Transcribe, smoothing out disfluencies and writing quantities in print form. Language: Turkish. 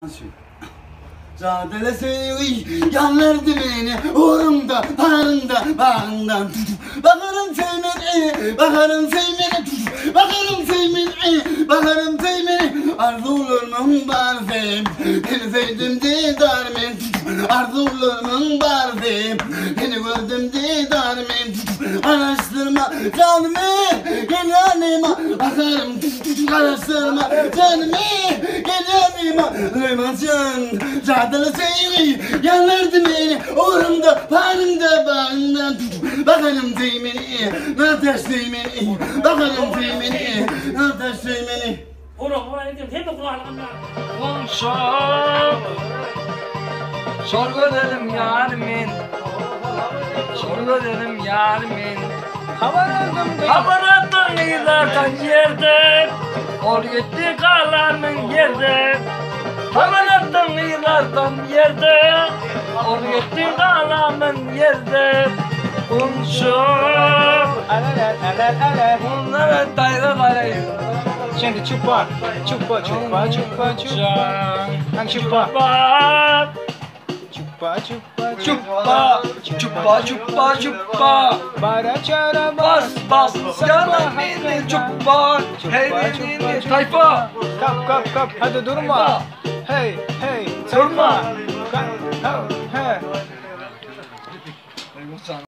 Cadele sevi yanlardı beni uğrumda, parında, bağından. Bakarım sevmeni, bakarım sevmeni, bakarım sevmeni, bakarım sevmeni. Arzularımın barzim, seni sevdim didarım. Arzularımın barzim, seni gördüm didarım. Araştırma canımı, gel yanıma, bakarım. Araştırma canımı, gel yanıma, Rıymacın. Cadele sevi yanlardı beni uğrumda, parında, bağından. Bakarım sevmeni, nateş sevmeni, bakarım sevmeni, nateş sevmeni. Oğlum ne hep kulağına. Konuşam Sorgu dedim yarimin Sorgu dedim yarimin Haber attın ilerden yerde Ol gitti kalanın yerde Haber attın ilerden yerde Ol gitti kalanın yerde Konuşam Bunlara dayla dayla Şimdi çupa, çupa, çupa, çupa, çupa. Ang çupa. Çupa, çupa, Çupa, çupa, çupa, çupa. Para çara Bas, bas, yana mini çupa. Hey mini tayfa. Kap, kap, kap. Hadi durma. Hey, hey. Durma. Hey.